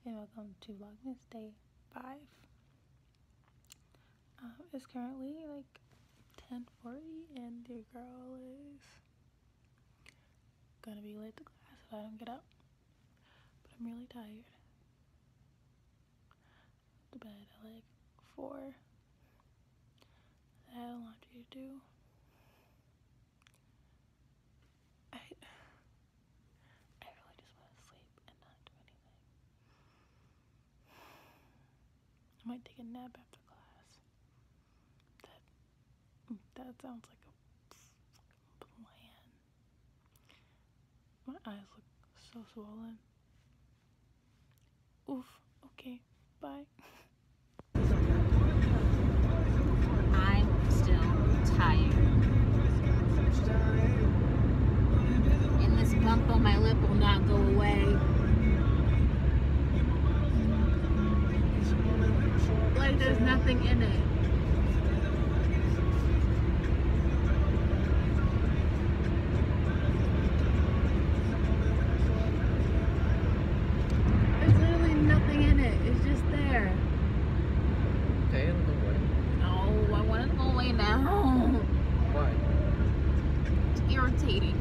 and welcome to Vlogmas Day 5. It's currently like 10:40 and your girl is gonna be late to class if I don't get up. But I'm really tired. To bed at like 4. I had laundry to do. I really just want to sleep and not do anything. I might take a nap after class. That sounds like a plan. My eyes look so swollen. Oof. Okay. Bye. I'm still tired. And this bump on my lip will not go away. Like there's nothing in it. There's literally nothing in it. It's just there. Okay, it'll go away. No, I want it to go away now. Why? It's irritating.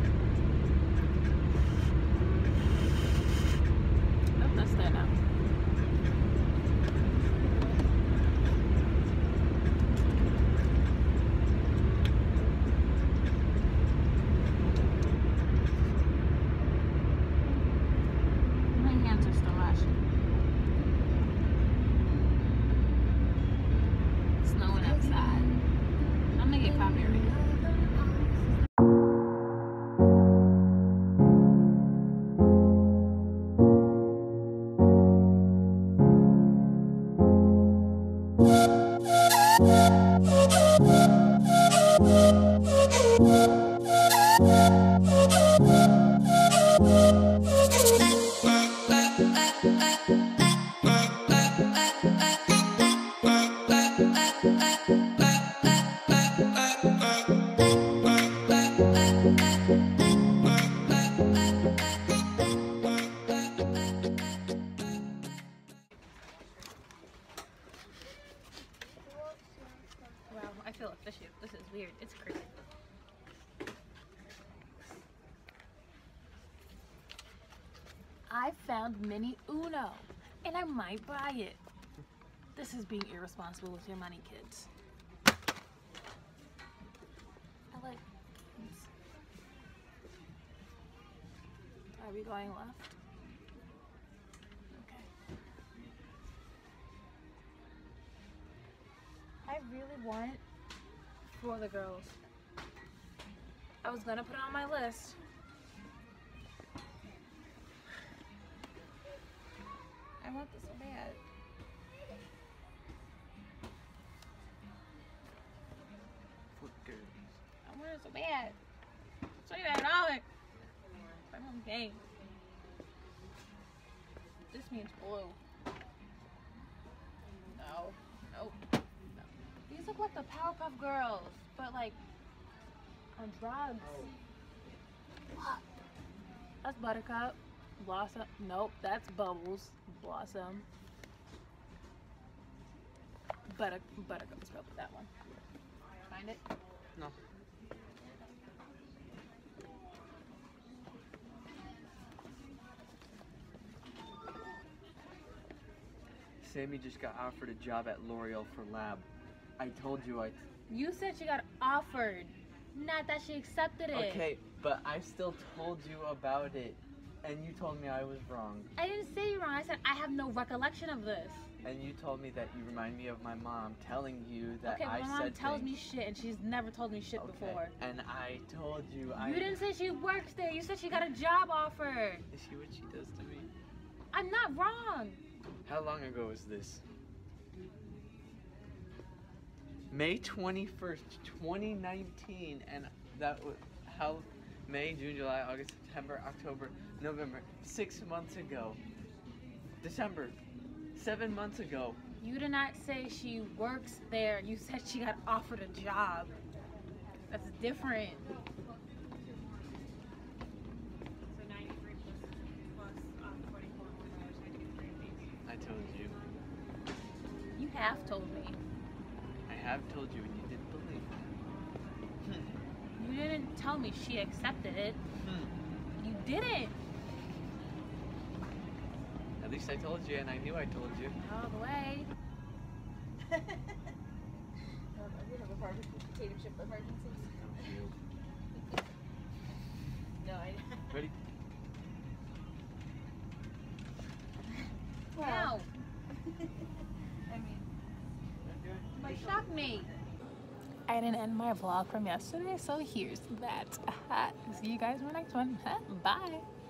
Nope, that's there now. My hands are still ashy. It's snowing outside. I'm gonna get copyrighted. Wow, I feel efficient. This is weird. It's crazy. I found Mini Uno, and I might buy it. This is being irresponsible with your money, kids. I like this. Are we going left? Okay. I really want For the Girls. I was gonna put it on my list. I want this so bad. For girls. I want it so bad. $29. My mom game. This means blue. No. Nope. No. These look like the Powerpuff Girls, but like on drugs. What? That's Buttercup. Blossom. Nope, that's Bubbles. Blossom. Buttercup is spelled with that one. Find it? No. Sammy just got offered a job at L'Oreal for lab. I told you You said she got offered, not that she accepted it. Okay, but I still told you about it. And you told me I was wrong. I didn't say you wrong. I said I have no recollection of this. And you told me that you remind me of my mom telling you that Okay, I but my mom said tells things. me shit, and she's never told me shit before. And I told you You didn't say she works there. You said she got a job offer. Is she what she does to me? I'm not wrong. How long ago was this? May 21st, 2019, and that was how May, June, July, August, September, October, November, 6 months ago. December, 7 months ago. You did not say she works there. You said she got offered a job. That's different. told you. You have told me. I have told you and you didn't believe me. You didn't tell me she accepted it. Hmm. You didn't. At least I told you, and I knew I told you. All the way. We have a barbecue potato chip emergency. No, I. Ready? Wow. I mean, You shocked me. I didn't end my vlog from yesterday, so here's that. See you guys in the next one. Bye.